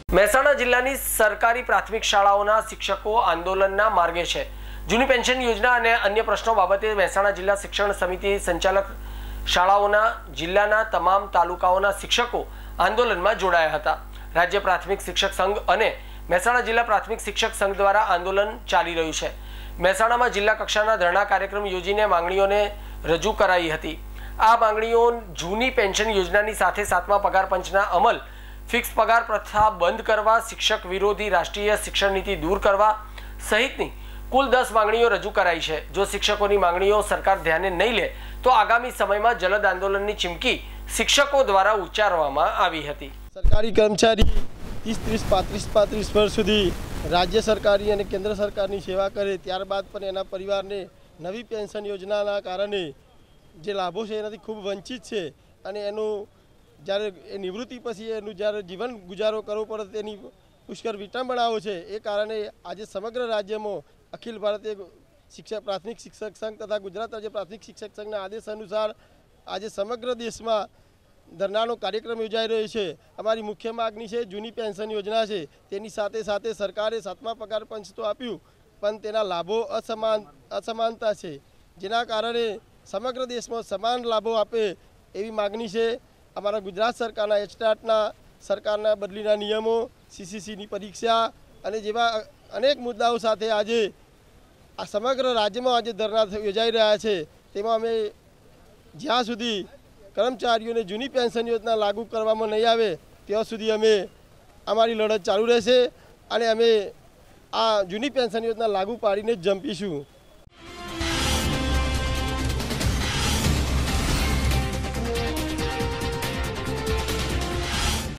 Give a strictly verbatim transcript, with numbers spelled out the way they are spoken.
મહેસાણા જિલ્લાની સરકારી પ્રાથમિક શાળાઓના શિક્ષકો આંદોલનના માર્ગે છે। જૂની પેન્શન યોજના અને અન્ય પ્રશ્નો બાબતે મહેસાણા જિલ્લા શિક્ષણ સમિતિ સંચાલક શાળાઓના જિલ્લાના તમામ તાલુકાઓના શિક્ષકો આંદોલનમાં જોડાયા હતા। રાજ્ય પ્રાથમિક શિક્ષક સંઘ અને મહેસાણા જિલ્લા પ્રાથમિક શિક્ષક સંઘ દ્વારા આંદોલન ચાલી રહ્યું છે। મહેસાણામાં જિલ્લા કક્ષાના ધરણા કાર્યક્રમ યોજીને માંગણીઓને રજૂ કરાઈ હતી। આ માંગણીઓ જૂની પેન્શન યોજનાની સાથે સાતમા પગાર પંચના અમલ, ફિક્સ પગાર પ્રથા બંધ કરવા, શિક્ષક વિરોધી રાષ્ટ્રીય શિક્ષણ નીતિ દૂર કરવા સહિતની કુલ દસ માંગણીઓ રજૂ કરાઈ છે। જો શિક્ષકોની માંગણીઓ સરકાર ધ્યાને નહીં લે તો આગામી સમયમાં જલદ આંદોલનની ચીમકી શિક્ષકો દ્વારા ઉચ્ચારવામાં આવી હતી। સરકારી કર્મચારી ત્રીસ ત્રીસ પાંત્રીસ પાંત્રીસ વર્ષ સુધી રાજ્ય સરકારી અને કેન્દ્ર સરકારની સેવા કરે, ત્યારબાદ પણ એના પરિવારને નવી પેન્શન યોજનાના કારણે જે લાભો છે એનાથી ખૂબ વંચિત છે અને એનું જ્યારે એ નિવૃત્તિ પછી એનું જ્યારે જીવન ગુજારો કરવો પડે તેની પુષ્કળ વિટંબણાઓ છે। એ કારણે આજે સમગ્ર રાજ્યમાં અખિલ ભારતીય શિક્ષક પ્રાથમિક શિક્ષક સંઘ તથા ગુજરાત રાજ્ય પ્રાથમિક શિક્ષક સંઘના આદેશ અનુસાર આજે સમગ્ર દેશમાં ધરણાનો કાર્યક્રમ યોજાઈ રહ્યો છે। અમારી મુખ્ય માગણી છે જૂની પેન્શન યોજના છે, તેની સાથે સાથે સરકારે સાતમા પગાર પંચ તો આપ્યું પણ તેના લાભો અસમાન અસમાનતા છે, જેના કારણે સમગ્ર દેશમાં સમાન લાભો આપે એવી માગણી છે। અમારા ગુજરાત સરકારના એચટાટના સરકારના બદલીના નિયમો, સીસીસીની પરીક્ષા અને જેવા અનેક મુદ્દાઓ સાથે આજે આ સમગ્ર રાજ્યમાં આજે ધરણા યોજાઈ રહ્યા છે। તેમાં અમે જ્યાં સુધી કર્મચારીઓને જૂની પેન્શન યોજના લાગુ કરવામાં નહીં આવે ત્યાં સુધી અમે અમારી લડત ચાલુ રહેશે અને અમે આ જૂની પેન્શન યોજના લાગુ પાડીને જ જંપીશું।